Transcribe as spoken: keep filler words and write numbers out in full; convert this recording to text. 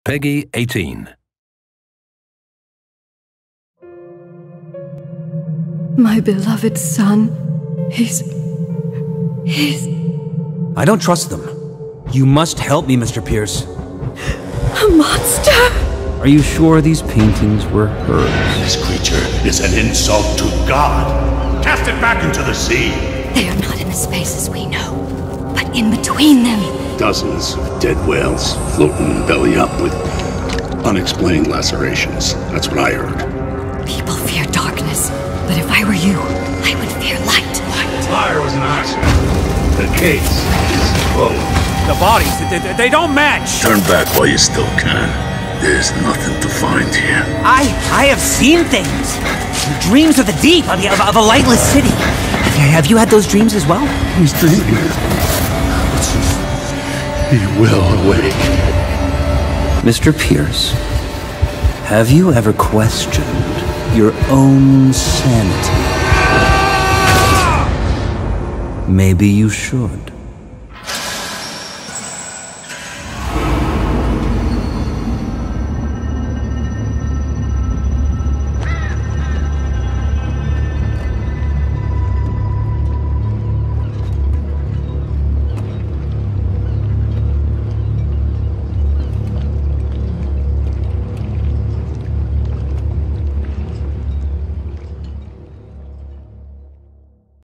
Peggy eighteen. My beloved son, he's... he's... I don't trust them. You must help me, Mister Pierce. a monster! Are you sure these paintings were hers? This creature is an insult to God. Cast it back into the sea. They are not in the spaces we know, but in between them. Dozens of dead whales floating belly up with unexplained lacerations. That's what I heard. People fear darkness, but if I were you, I would fear light. Fire was an accident. The case is closed. The bodies, they, they don't match! Turn back while you still can. There's nothing to find here. I I have seen things. Dreams of the deep, of, of, of a lightless city. Have you had those dreams as well? He's dreaming. He will awake. Mister Pierce, have you ever questioned your own sanity? Maybe you should.